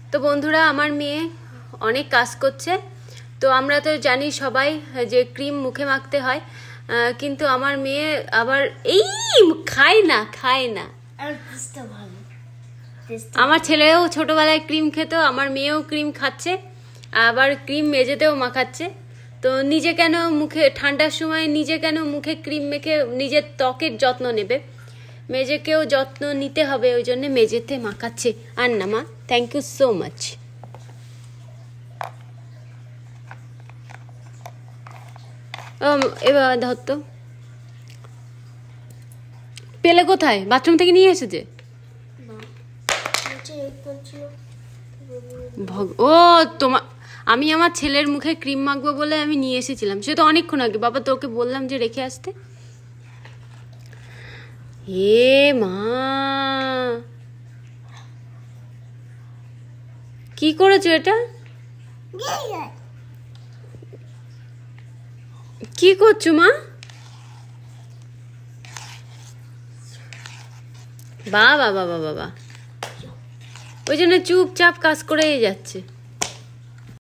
তো বন্ধুরা, আমার মেয়ে অনেক কাজ করছে। তো আমরা তো জানি সবাই যে ক্রিম মুখে মাখতে হয়, কিন্তু আমার মেয়ে আবার এই খায় না। আমার ছেলেও ছোটবেলায় ক্রিম খেত, আমার মেয়েও ক্রিম খাচ্ছে, আবার ক্রিম মেঝেতেও মাখাচ্ছে। তো নিজে কেন মুখে ঠান্ডার সময় নিজে কেন মুখে ক্রিম মেখে নিজের ত্বকের যত্ন নেবে? মেঝেকেও যত্ন নিতে হবে, ওই জন্য মেঝেতে মাখাচ্ছে। আর না মা, থ্যাংক ইউ সো মাচ। এবার ধর তো, পেলে কোথায়? বাথরুম থেকে নিয়ে এসেছে? ও তোমার, আমি আমার ছেলের মুখে ক্রিম মাখবো বলে আমি নিয়ে এসেছিলাম, সে তো অনেকক্ষণ আগে। বাবা তোকে বললাম যে রেখে আসতে। এ মা, কি করেছো এটা? কি করছো মা? বাবা বাবা বাবা, ওই জন্য চুপচাপ কাজ করেই যাচ্ছে।